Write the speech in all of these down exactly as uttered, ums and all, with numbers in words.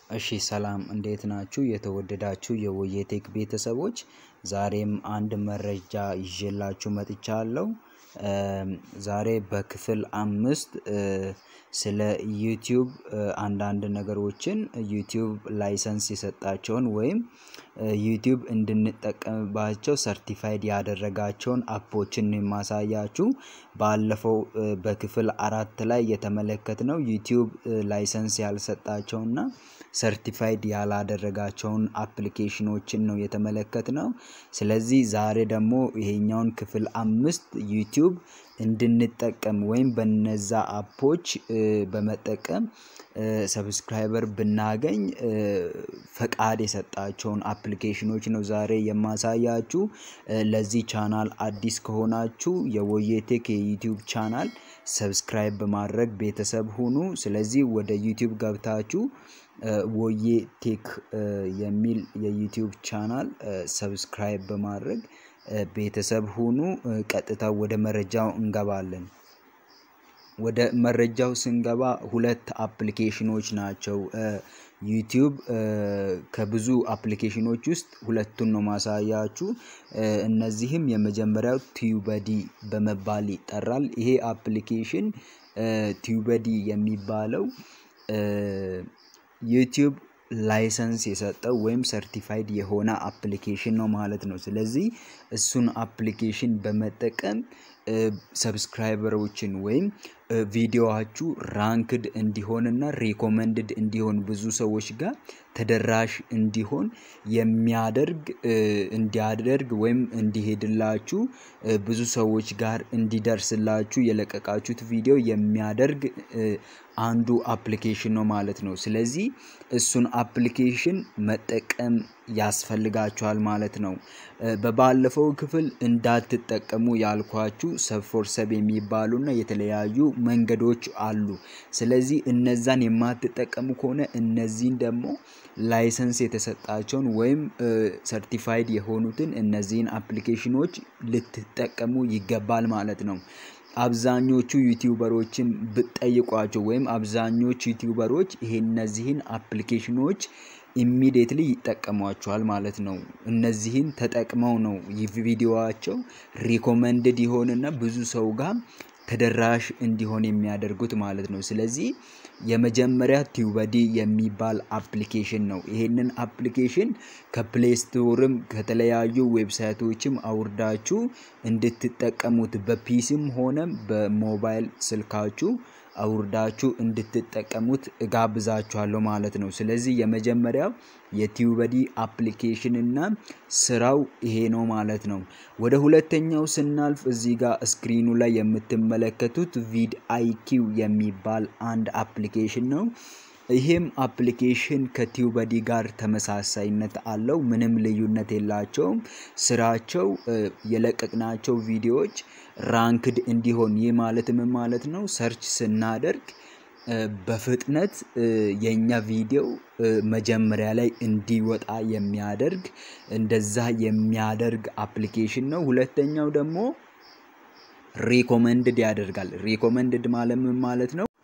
እሺ ሰላም እንዴት ናችሁ የተወደዳችሁ የወየቴክ ቤተሰቦች ዛሬም አንድ መረጃ ይዤላችሁ መጥቻለሁ። ዛሬ በክፍል አምስት ስለ ዩቲዩብ አንዳንድ ነገሮችን ዩቲዩብ ላይሰንስ የሰጣቸውን ወይም ዩቲዩብ እንድንጠቀምባቸው ሰርቲፋይድ ያደረጋቸውን አፖችን የማሳያችሁ ባለፈው በክፍል አራት ላይ የተመለከትነው ዩቲዩብ ላይሰንስ ያልሰጣቸውና ሰርቲፋይድ ያላደረጋቸውን አፕሊኬሽኖችን ነው የተመለከትነው። ስለዚህ ዛሬ ደግሞ ይሄኛውን ክፍል አምስት ዩቲዩብ እንድንጠቀም ወይም በነዛ አፖች በመጠቀም ሰብስክራይበር ብናገኝ ፈቃድ የሰጣቸውን አፕሊኬሽኖች ነው ዛሬ የማሳያችሁ። ለዚህ ቻናል አዲስ ከሆናችሁ የወየቴክ የዩቲዩብ ቻናል ሰብስክራይብ በማድረግ ቤተሰብ ሁኑ። ስለዚህ ወደ ዩቲዩብ ገብታችሁ ወየቴክ የሚል የዩቲዩብ ቻናል ሰብስክራይብ በማድረግ ቤተሰብ ሁኑ። ቀጥታ ወደ መረጃው እንገባለን። ወደ መረጃው ስንገባ ሁለት አፕሊኬሽኖች ናቸው። ዩቲዩብ ከብዙ አፕሊኬሽኖች ውስጥ ሁለቱን ነው ማሳያችሁ። እነዚህም የመጀመሪያው ቲዩበዲ በመባል ይጠራል። ይሄ አፕሊኬሽን ቲዩበዲ የሚባለው ዩቲዩብ ላይሰንስ የሰጠው ወይም ሰርቲፋይድ የሆነ አፕሊኬሽን ነው ማለት ነው። ስለዚህ እሱን አፕሊኬሽን በመጠቀም ሰብስክራይበሮችን ወይም ቪዲዮአችሁ ራንክድ እንዲሆንና ሪኮመንድድ እንዲሆን ብዙ ሰዎች ጋር ተደራሽ እንዲሆን የሚያደርግ እንዲያደርግ ወይም እንዲሄድላችሁ ብዙ ሰዎች ጋር እንዲደርስላችሁ የለቀቃችሁት ቪዲዮ የሚያደርግ አንዱ አፕሊኬሽን ነው ማለት ነው። ስለዚህ እሱን አፕሊኬሽን መጠቀም ያስፈልጋችኋል ማለት ነው። በባለፈው ክፍል እንዳትጠቀሙ ያልኳችሁ ሰብ ፎር ሰብ የሚባሉና የተለያዩ መንገዶች አሉ። ስለዚህ እነዛን የማትጠቀሙ ከሆነ እነዚህን ደግሞ ላይሰንስ የተሰጣቸውን ወይም ሰርቲፋይድ የሆኑትን እነዚህን አፕሊኬሽኖች ልትጠቀሙ ይገባል ማለት ነው። አብዛኞቹ ዩቲዩበሮችን ብትጠይቋቸው ወይም አብዛኞቹ ዩቲዩበሮች ይሄን እነዚህን አፕሊኬሽኖች ኢሚዲየትሊ ይጠቀሟቸዋል ማለት ነው። እነዚህን ተጠቅመው ነው ቪዲዮአቸው ሪኮመንድድ ይሆንና ብዙ ሰው ጋር ተደራሽ እንዲሆን የሚያደርጉት ማለት ነው። ስለዚህ የመጀመሪያ ቲዩበዲ የሚባል አፕሊኬሽን ነው። ይሄንን አፕሊኬሽን ከፕሌይ ስቶርም ከተለያዩ ዌብሳይቶችም አውርዳችሁ እንድትጠቀሙት በፒሲም ሆነ በሞባይል ስልካችሁ አውርዳችሁ እንድትጠቀሙት እጋብዛችኋለሁ ማለት ነው። ስለዚህ የመጀመሪያው የቲዩበዲ አፕሊኬሽን እና ስራው ይሄ ነው ማለት ነው። ወደ ሁለተኛው ስናልፍ እዚህ ጋር ስክሪኑ ላይ የምትመለከቱት ቪድአይኪው የሚባል አንድ አፕሊኬሽን ነው። ይሄም አፕሊኬሽን ከቲዩበዲ ጋር ተመሳሳይነት አለው። ምንም ልዩነት የላቸውም። ስራቸው የለቀቅናቸው ቪዲዮዎች ራንክድ እንዲሆን ይህ ማለት ምን ማለት ነው? ሰርች ስናደርግ በፍጥነት የኛ ቪዲዮ መጀመሪያ ላይ እንዲወጣ የሚያደርግ እንደዛ የሚያደርግ አፕሊኬሽን ነው። ሁለተኛው ደግሞ ሪኮመንድድ ያደርጋል። ሪኮመንድድ ማለት ምን ማለት ነው?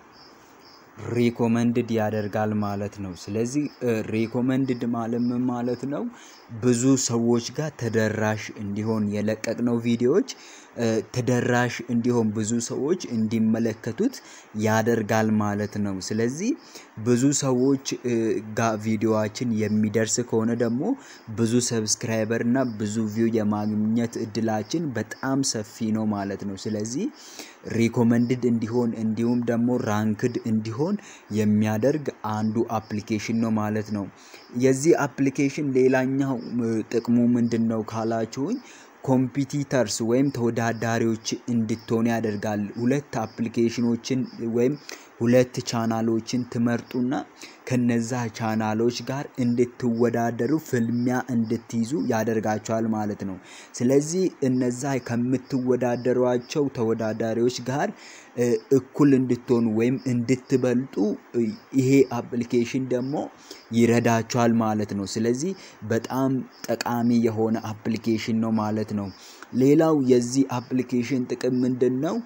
ሪኮመንድድ ያደርጋል ማለት ነው። ስለዚህ ሪኮመንድድ ማለት ምን ማለት ነው? ብዙ ሰዎች ጋር ተደራሽ እንዲሆን የለቀቅነው ቪዲዮዎች ተደራሽ እንዲሆን ብዙ ሰዎች እንዲመለከቱት ያደርጋል ማለት ነው። ስለዚህ ብዙ ሰዎች ጋር ቪዲዮአችን የሚደርስ ከሆነ ደግሞ ብዙ ሰብስክራይበር እና ብዙ ቪው የማግኘት እድላችን በጣም ሰፊ ነው ማለት ነው። ስለዚህ ሪኮመንድድ እንዲሆን እንዲሁም ደግሞ ራንክድ እንዲሆን የሚያደርግ አንዱ አፕሊኬሽን ነው ማለት ነው። የዚህ አፕሊኬሽን ሌላኛው ጥቅሙ ምንድነው ካላችሁኝ ኮምፒቲተርስ ወይም ተወዳዳሪዎች እንድትሆኑ ያደርጋል። ሁለት አፕሊኬሽኖችን ወይም ሁለት ቻናሎችን ትመርጡና ከነዛ ቻናሎች ጋር እንድትወዳደሩ ፍልሚያ እንድትይዙ ያደርጋቸዋል ማለት ነው። ስለዚህ እነዛ ከምትወዳደሯቸው ተወዳዳሪዎች ጋር እኩል እንድትሆኑ ወይም እንድትበልጡ ይሄ አፕሊኬሽን ደግሞ ይረዳቸዋል ማለት ነው። ስለዚህ በጣም ጠቃሚ የሆነ አፕሊኬሽን ነው ማለት ነው። ሌላው የዚህ አፕሊኬሽን ጥቅም ምንድነው?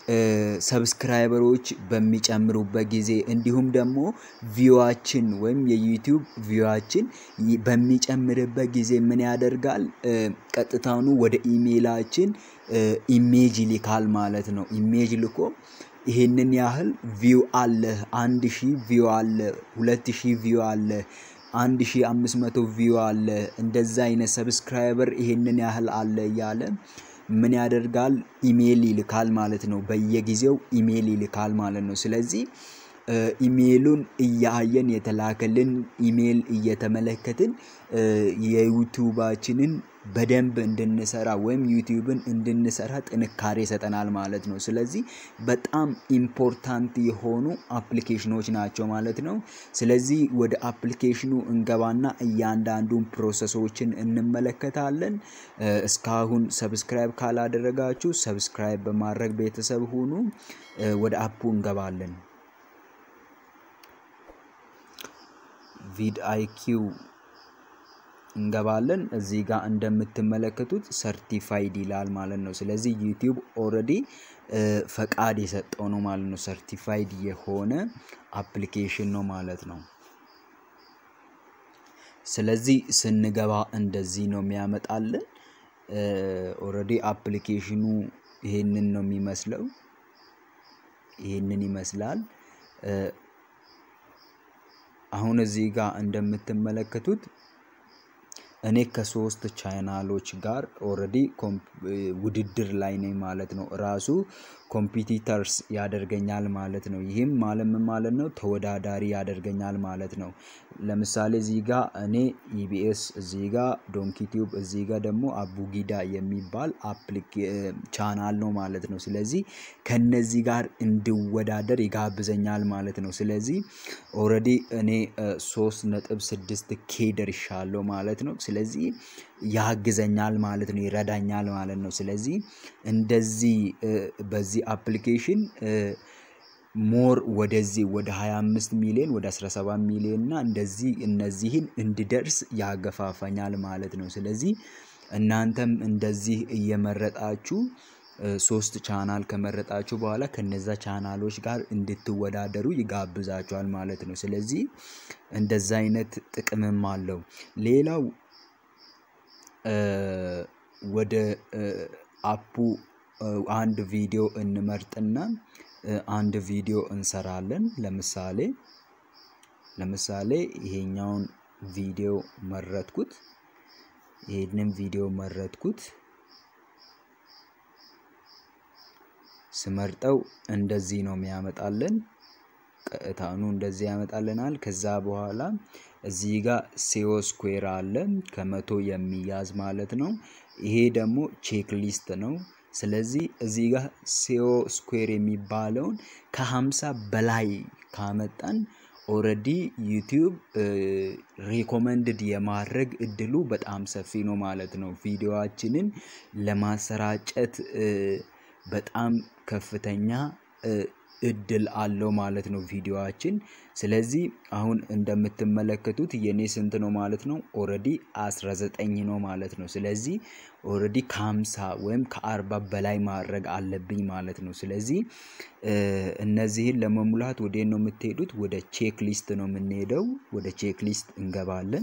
ሰብስክራይበሮች በሚጨምሩበት ጊዜ እንዲሁም ደግሞ ቪዋችን ወይም የዩቲዩብ ቪዋችን በሚጨምርበት ጊዜ ምን ያደርጋል ቀጥታውኑ ወደ ኢሜይላችን ኢሜጅ ይልካል ማለት ነው ኢሜጅ ልኮ ይሄንን ያህል ቪው አለ አንድ ሺህ ቪው አለ ሁለት ሺህ ቪው አለ አንድ ሺህ አምስት መቶ ቪው አለ እንደዛ አይነት ሰብስክራይበር ይሄንን ያህል አለ ያለ ምን ያደርጋል ኢሜይል ይልካል ማለት ነው በየጊዜው ኢሜይል ይልካል ማለት ነው ስለዚህ ኢሜይሉን እያየን የተላከልን ኢሜይል እየተመለከትን የዩቲዩባችንን በደንብ እንድንሰራ ወይም ዩቲዩብን እንድንሰራ ጥንካሬ ይሰጠናል ማለት ነው ስለዚህ በጣም ኢምፖርታንት የሆኑ አፕሊኬሽኖች ናቸው ማለት ነው ስለዚህ ወደ አፕሊኬሽኑ እንገባና እያንዳንዱን ፕሮሰሶችን እንመለከታለን እስካሁን ሰብስክራይብ ካላደረጋችሁ ሰብስክራይብ በማድረግ ቤተሰብ ሁኑ ወደ አፑ እንገባለን ቪድአይኪው እንገባለን እዚህ ጋር እንደምትመለከቱት ሰርቲፋይድ ይላል ማለት ነው ስለዚህ ዩቲዩብ ኦሬዲ ፈቃድ የሰጠው ነው ማለት ነው ሰርቲፋይድ የሆነ አፕሊኬሽን ነው ማለት ነው ስለዚህ ስንገባ እንደዚህ ነው የሚያመጣልን ኦሬዲ አፕሊኬሽኑ ይሄንን ነው የሚመስለው ይሄንን ይመስላል አሁን እዚህ ጋር እንደምትመለከቱት እኔ ከሶስት ቻናሎች ጋር ኦሬዲ ውድድር ላይ ነኝ ማለት ነው ራሱ ኮምፒቲተርስ ያደርገኛል ማለት ነው ይሄም ማለት ማለት ነው ተወዳዳሪ ያደርገኛል ማለት ነው ለምሳሌ እዚህ ጋር እኔ ኢቢኤስ እዚህ ጋር ዶንኪ ቲዩብ እዚህ ጋር ደግሞ አቡጊዳ የሚባል አፕሊኬሽን ቻናል ነው ማለት ነው ስለዚህ ከነዚህ ጋር እንድወዳደር ይጋብዘኛል ማለት ነው ስለዚህ ኦሬዲ እኔ ሶስት ነጥብ ስድስት ኬ ደርሻለሁ ማለት ነው ስለዚህ ያግዘኛል ማለት ነው ይረዳኛል ማለት ነው ስለዚህ እንደዚህ በዚህ አፕሊኬሽን ሞር ወደዚህ ወደ ሃያ አምስት ሚሊዮን ወደ አስራ ሰባት ሚሊዮን እና እንደዚህ እነዚህን እንድደርስ ያገፋፋኛል ማለት ነው ስለዚህ እናንተም እንደዚህ እየመረጣችሁ ሶስት ቻናል ከመረጣችሁ በኋላ ከነዛ ቻናሎች ጋር እንድትወዳደሩ ይጋብዛችኋል ማለት ነው ስለዚህ እንደዛ አይነት ጥቅምም አለው ሌላው ወደ አፑ አንድ ቪዲዮ እንመርጥና አንድ ቪዲዮ እንሰራለን ለምሳሌ ለምሳሌ ይሄኛውን ቪዲዮ መረጥኩት ይሄንን ቪዲዮ መረጥኩት ስመርጠው እንደዚህ ነው የሚያመጣልን ቀጥታኑ እንደዚህ ያመጣልናል ከዛ በኋላ እዚህ ጋር ሲኦ ስኩዌር አለ ከመቶ የሚያዝ ማለት ነው ይሄ ደግሞ ቼክ ሊስት ነው ስለዚህ እዚህ ጋር ሲኦ ስኩዌር የሚባለውን ከ50 በላይ ካመጣን ኦሬዲ ዩቲዩብ ሪኮመንድድ የማድረግ እድሉ በጣም ሰፊ ነው ማለት ነው ቪዲዮአችንን ለማሰራጨት በጣም ከፍተኛ እድል አለው ማለት ነው ቪዲዮአችን ስለዚህ አሁን እንደምትመለከቱት የኔ ስንት ነው ማለት ነው ኦሬዲ አስራ ዘጠኝ ነው ማለት ነው ስለዚህ ኦሬዲ ከ50 ወይም ከ40 በላይ ማድረግ አለብኝ ማለት ነው ስለዚህ እነዚህን ለመሙላት ወደ ነው የምትሄዱት ወደ ቼክ ሊስት ነው የምንሄደው ወደ ቼክ ሊስት እንገባለን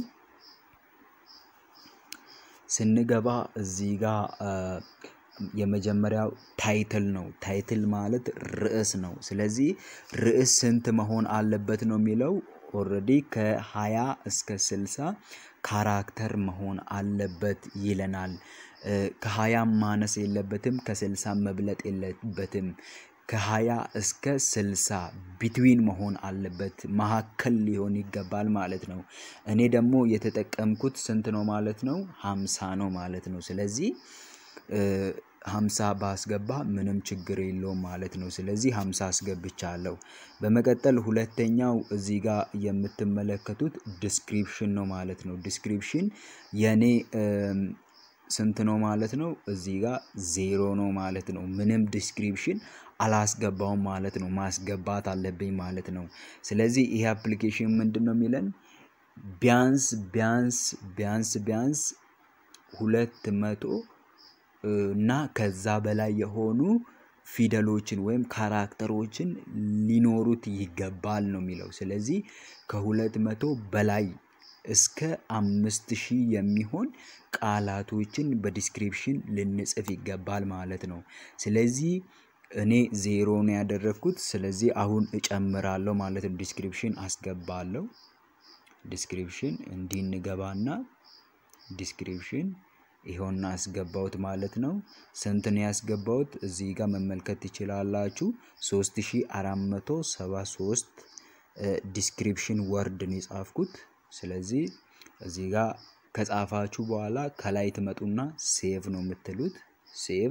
ስንገባ እዚህ ጋር የመጀመሪያው ታይትል ነው ታይትል ማለት ርዕስ ነው ስለዚህ ርዕስ ስንት መሆን አለበት ነው የሚለው ኦሬዲ ከ20 እስከ ስልሳ ካራክተር መሆን አለበት ይለናል ከ20 ማነስ የለበትም ከ60 መብለጥ የለበትም ከ20 እስከ ስልሳ ቢትዊን መሆን አለበት መሐከል ሊሆን ይገባል ማለት ነው እኔ ደግሞ የተጠቀምኩት ስንት ነው ማለት ነው ሃምሳ ነው ማለት ነው ስለዚህ ሃምሳ ባስገባ ምንም ችግር የለውም ማለት ነው ስለዚህ ሃምሳ አስገብቻለሁ በመቀጠል ሁለተኛው እዚህ ጋር የምትመለከቱት ዲስክሪፕሽን ነው ማለት ነው ዲስክሪፕሽን የኔ ስንት ነው ማለት ነው እዚህ ጋር ዜሮ ነው ማለት ነው ምንም ዲስክሪፕሽን አላስገባውም ማለት ነው ማስገባት አለብኝ ማለት ነው ስለዚህ ይሄ አፕሊኬሽን ምንድነው የሚለን ቢያንስ ቢያንስ ቢያንስ ቢያንስ ሁለት መቶ እና ከዛ በላይ የሆኑ ፊደሎችን ወይም ካራክተሮችን ሊኖሩት ይገባል ነው የሚለው። ስለዚህ ከሁለት መቶ በላይ እስከ አምስት ሺህ የሚሆን ቃላቶችን በዲስክሪፕሽን ልንጽፍ ይገባል ማለት ነው። ስለዚህ እኔ ዜሮ ነው ያደረኩት። ስለዚህ አሁን እጨምራለሁ ማለት ነው። ዲስክሪፕሽን አስገባለሁ። ዲስክሪፕሽን እንዲህ እንገባና ዲስክሪፕሽን ይሄውና አስገባሁት ማለት ነው። ስንት ነው ያስገባሁት? እዚህ ጋር መመልከት ትችላላችሁ። ሶስት ሺህ አራት መቶ ሰባ ሶስት ዲስክሪፕሽን ወርድ ነው የጻፍኩት። ስለዚህ እዚህ ጋር ከጻፋችሁ በኋላ ከላይ ትመጡና ሴቭ ነው የምትሉት። ሴቭ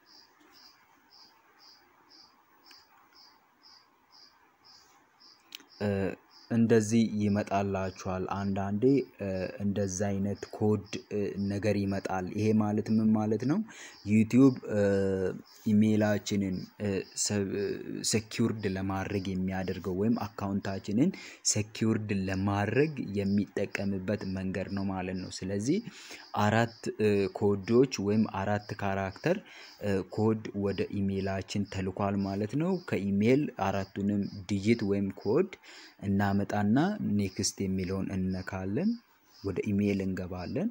እንደዚህ ይመጣላችኋል። አንዳንዴ እንደዛ አይነት ኮድ ነገር ይመጣል። ይሄ ማለት ምን ማለት ነው? ዩቲዩብ ኢሜይላችንን ሴኩርድ ለማድረግ የሚያደርገው ወይም አካውንታችንን ሴኩርድ ለማድረግ የሚጠቀምበት መንገድ ነው ማለት ነው። ስለዚህ አራት ኮዶች ወይም አራት ካራክተር ኮድ ወደ ኢሜይላችን ተልኳል ማለት ነው። ከኢሜይል አራቱንም ዲጂት ወይም ኮድ እናመጣና ኔክስት የሚለውን እንነካለን። ወደ ኢሜይል እንገባለን።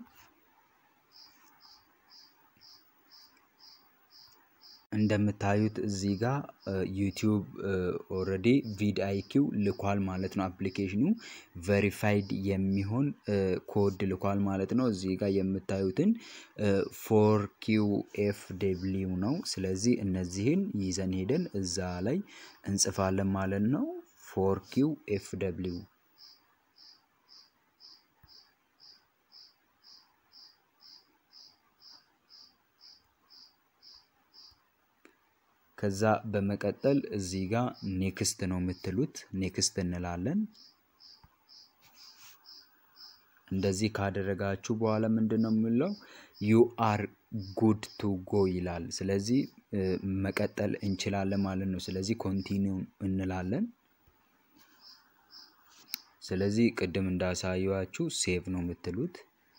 እንደምታዩት እዚህ ጋር ዩቲዩብ ኦሬዲ ቪድአይኪው ልኳል ማለት ነው። አፕሊኬሽኑ ቬሪፋይድ የሚሆን ኮድ ልኳል ማለት ነው። እዚህ ጋር የምታዩትን ፎር ኪው ኤፍ ደብሊው ነው። ስለዚህ እነዚህን ይዘን ሄደን እዛ ላይ እንጽፋለን ማለት ነው። ፎር ኪው ኤፍ ደብሊው ከዛ በመቀጠል እዚህ ጋር ኔክስት ነው የምትሉት። ኔክስት እንላለን። እንደዚህ ካደረጋችሁ በኋላ ምንድነው የሚለው? you are good to go ይላል። ስለዚህ መቀጠል እንችላለን ማለት ነው። ስለዚህ ኮንቲኒው እንላለን። ስለዚህ ቅድም እንዳሳየዋችሁ ሴቭ ነው የምትሉት።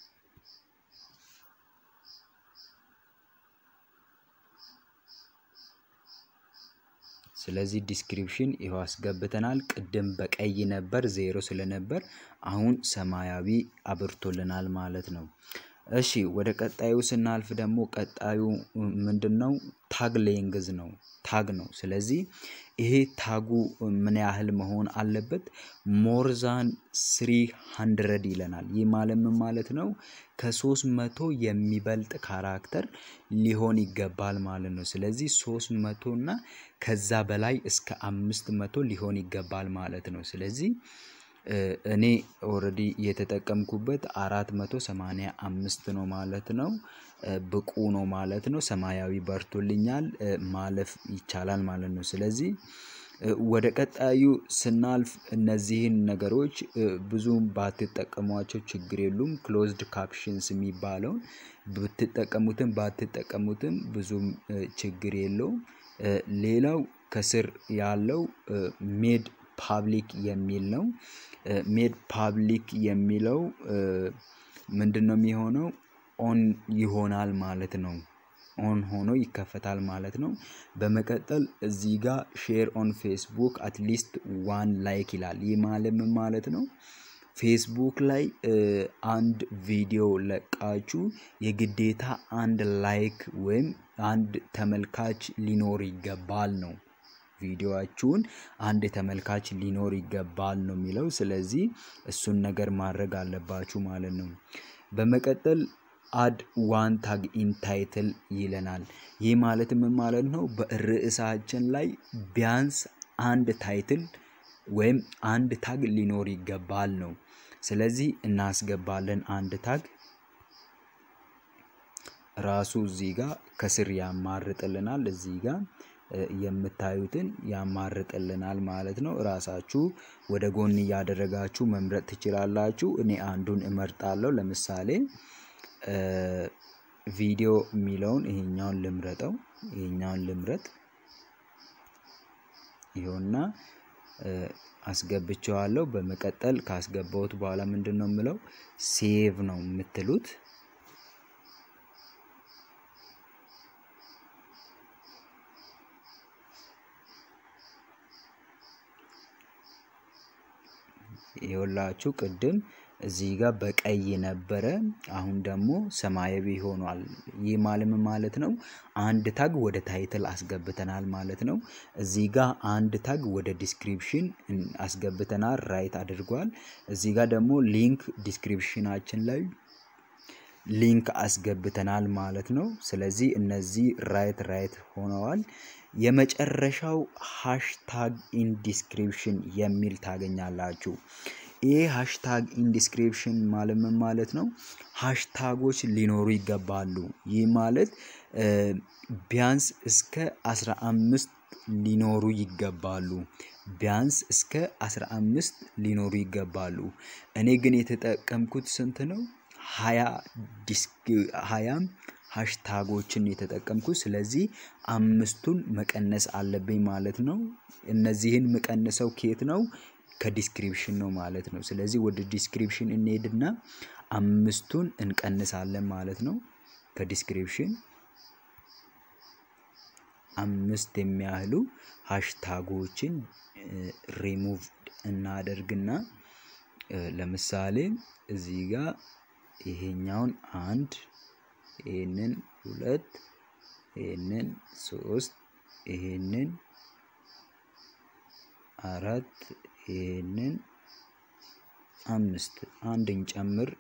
ስለዚህ ዲስክሪፕሽን ይሄው አስገብተናል። ቅድም በቀይ ነበር ዜሮ ስለነበር አሁን ሰማያዊ አብርቶልናል ማለት ነው። እሺ ወደ ቀጣዩ ስናልፍ ደግሞ ቀጣዩ ምንድነው? ታግ ሌንግዝ ነው። ታግ ነው። ስለዚህ ይሄ ታጉ ምን ያህል መሆን አለበት? ሞር ዛን ስሪ ሀንድረድ ይለናል። ይህ ማለት ምን ማለት ነው? ከሶስት መቶ የሚበልጥ ካራክተር ሊሆን ይገባል ማለት ነው። ስለዚህ ሶስት መቶ እና ከዛ በላይ እስከ አምስት መቶ ሊሆን ይገባል ማለት ነው። ስለዚህ እኔ ኦሬዲ የተጠቀምኩበት አራት መቶ ሰማንያ አምስት ነው ማለት ነው። ብቁ ነው ማለት ነው። ሰማያዊ በርቶልኛል ማለፍ ይቻላል ማለት ነው። ስለዚህ ወደ ቀጣዩ ስናልፍ እነዚህን ነገሮች ብዙም ባትጠቀሟቸው ችግር የሉም። ክሎዝድ ካፕሽንስ የሚባለውን ብትጠቀሙትም ባትጠቀሙትም ብዙም ችግር የለውም። ሌላው ከስር ያለው ሜድ ፓብሊክ የሚል ነው። ሜድ ፓብሊክ የሚለው ምንድነው የሚሆነው? ኦን ይሆናል ማለት ነው። ኦን ሆኖ ይከፈታል ማለት ነው። በመቀጠል እዚህ ጋር ሼር ኦን ፌስቡክ አትሊስት ዋን ላይክ ይላል። ይህ ማለት ምን ማለት ነው? ፌስቡክ ላይ አንድ ቪዲዮ ለቃችሁ የግዴታ አንድ ላይክ ወይም አንድ ተመልካች ሊኖር ይገባል ነው። ቪዲዮአችሁን አንድ ተመልካች ሊኖር ይገባል ነው የሚለው። ስለዚህ እሱን ነገር ማድረግ አለባችሁ ማለት ነው። በመቀጠል አድ ዋን ታግ ኢን ታይትል ይለናል። ይህ ማለት ምን ማለት ነው? በርዕሳችን ላይ ቢያንስ አንድ ታይትል ወይም አንድ ታግ ሊኖር ይገባል ነው። ስለዚህ እናስገባለን አንድ ታግ ራሱ እዚህ ጋር ከስር ያማርጥልናል። እዚህ ጋር የምታዩትን ያማርጥልናል ማለት ነው። ራሳችሁ ወደ ጎን ያደረጋችሁ መምረጥ ትችላላችሁ። እኔ አንዱን እመርጣለሁ። ለምሳሌ ቪዲዮ የሚለውን ይሄኛውን ልምረጠው። ይሄኛውን ልምረጥ። ይሄውና አስገብቼዋለሁ። በመቀጠል ካስገባሁት በኋላ ምንድነው የምለው? ሴቭ ነው የምትሉት። ይኸውላችሁ ቅድም እዚህ ጋር በቀይ ነበረ አሁን ደግሞ ሰማያዊ ሆኗል። ይህ ማለት ማለት ነው አንድ ታግ ወደ ታይትል አስገብተናል ማለት ነው። እዚህ ጋር አንድ ታግ ወደ ዲስክሪፕሽን አስገብተናል ራይት አድርጓል። እዚህ ጋር ደግሞ ሊንክ ዲስክሪፕሽናችን ላይ ሊንክ አስገብተናል ማለት ነው። ስለዚህ እነዚህ ራይት ራይት ሆነዋል። የመጨረሻው ሃሽታግ ኢን ዲስክሪፕሽን የሚል ታገኛላችሁ። ይሄ ሃሽታግ ኢን ዲስክሪፕሽን ማለት ምን ማለት ነው? ሃሽታጎች ሊኖሩ ይገባሉ። ይህ ማለት ቢያንስ እስከ አስራ አምስት ሊኖሩ ይገባሉ። ቢያንስ እስከ አስራ አምስት ሊኖሩ ይገባሉ። እኔ ግን የተጠቀምኩት ስንት ነው? ሃያ ዲስክ ሃያ ሃሽታጎችን የተጠቀምኩት። ስለዚህ አምስቱን መቀነስ አለብኝ ማለት ነው። እነዚህን መቀነሰው ከየት ነው? ከዲስክሪፕሽን ነው ማለት ነው። ስለዚህ ወደ ዲስክሪፕሽን እንሄድና አምስቱን እንቀንሳለን ማለት ነው። ከዲስክሪፕሽን አምስት የሚያህሉ ሃሽታጎችን ሪሙቭ እናደርግና ለምሳሌ እዚህ ጋር ይሄኛውን አንድ ይሄንን ሁለት ይሄንን ሶስት ይሄንን አራት ይሄንን አምስት አንድን ጨምር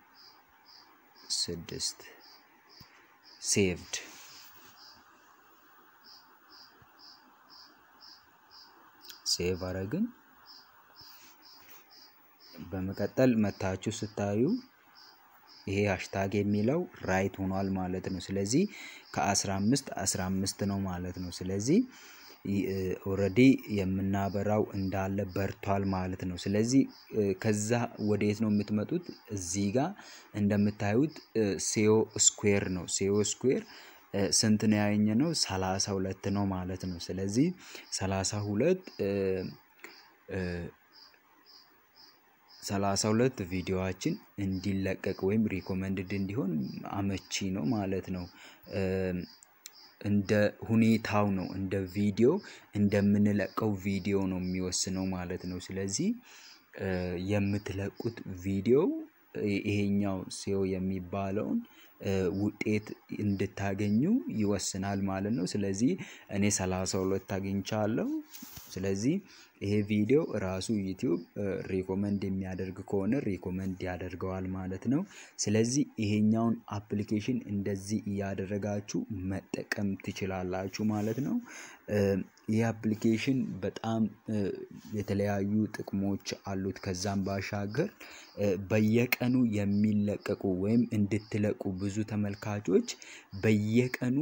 ስድስት ሴቭድ ሴቭ አረግን። በመቀጠል መታችሁ ስታዩ ይሄ ሃሽታግ የሚለው ራይት ሆኗል ማለት ነው። ስለዚህ ከ15 15 ነው ማለት ነው። ስለዚህ ኦሬዲ የምናበራው እንዳለ በርቷል ማለት ነው። ስለዚህ ከዛ ወዴት ነው የምትመጡት? እዚህ ጋር እንደምታዩት ሴኦ ስኩዌር ነው። ሴኦ ስኩዌር ስንት ነው ያገኘነው? ሰላሳ ሁለት ነው ማለት ነው። ስለዚህ ሰላሳ ሁለት ሰላሳ ሁለት ቪዲዮአችን እንዲለቀቅ ወይም ሪኮመንድድ እንዲሆን አመቺ ነው ማለት ነው። እንደ ሁኔታው ነው እንደ ቪዲዮ እንደምንለቀው ቪዲዮ ነው የሚወስነው ማለት ነው። ስለዚህ የምትለቁት ቪዲዮ ይሄኛው ሴኦ የሚባለውን ውጤት እንድታገኙ ይወስናል ማለት ነው። ስለዚህ እኔ ሰላሳ ሁለት አግኝቻለሁ። ስለዚህ ይሄ ቪዲዮ ራሱ ዩቲዩብ ሪኮመንድ የሚያደርግ ከሆነ ሪኮመንድ ያደርገዋል ማለት ነው። ስለዚህ ይሄኛውን አፕሊኬሽን እንደዚህ ያደረጋችሁ መጠቀም ትችላላችሁ ማለት ነው። ይህ አፕሊኬሽን በጣም የተለያዩ ጥቅሞች አሉት። ከዛም ባሻገር በየቀኑ የሚለቀቁ ወይም እንድትለቁ ብዙ ተመልካቾች በየቀኑ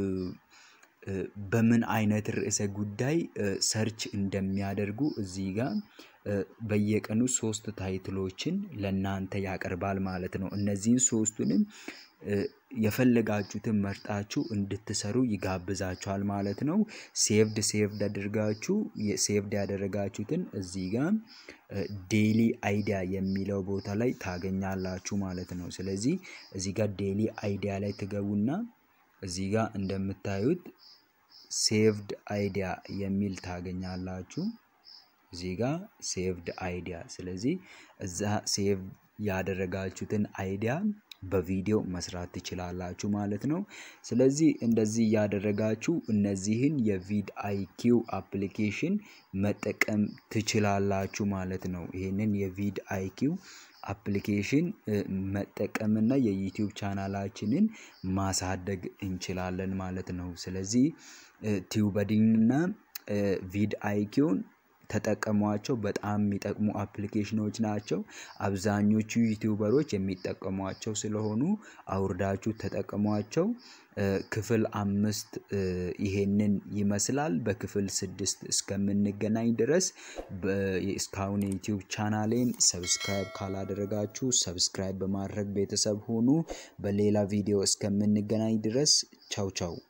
በምን አይነት ርዕሰ ጉዳይ ሰርች እንደሚያደርጉ እዚህ ጋር በየቀኑ ሶስት ታይትሎችን ለናንተ ያቀርባል ማለት ነው። እነዚህን ሶስቱንም የፈለጋችሁትን መርጣችሁ እንድትሰሩ ይጋብዛችኋል ማለት ነው። ሴቭድ ሴቭድ አድርጋችሁ የሴቭድ ያደረጋችሁትን እዚህ ጋር ዴሊ አይዲያ የሚለው ቦታ ላይ ታገኛላችሁ ማለት ነው። ስለዚህ እዚህ ጋር ዴሊ አይዲያ ላይ ትገቡና እዚህ ጋር እንደምታዩት ሴቭድ አይዲያ የሚል ታገኛላችሁ። እዚህ ጋር ሴቭድ አይዲያ። ስለዚህ እዛ ሴቭ ያደረጋችሁትን አይዲያ በቪዲዮ መስራት ትችላላችሁ ማለት ነው። ስለዚህ እንደዚህ ያደረጋችሁ እነዚህን የቪድ አይኪው አፕሊኬሽን መጠቀም ትችላላችሁ ማለት ነው። ይሄንን የቪድ አይኪው አፕሊኬሽን መጠቀምና የዩቲዩብ ቻናላችንን ማሳደግ እንችላለን ማለት ነው። ስለዚህ ቲዩበዲንና ቪድ አይኪውን ተጠቀሟቸው። በጣም የሚጠቅሙ አፕሊኬሽኖች ናቸው። አብዛኞቹ ዩቲዩበሮች የሚጠቀሟቸው ስለሆኑ አውርዳችሁ ተጠቀሟቸው። ክፍል አምስት ይሄንን ይመስላል። በክፍል ስድስት እስከምንገናኝ ድረስ እስካሁን የዩቲዩብ ቻናሌን ሰብስክራይብ ካላደረጋችሁ ሰብስክራይብ በማድረግ ቤተሰብ ሁኑ። በሌላ ቪዲዮ እስከምንገናኝ ድረስ ቻው ቻው።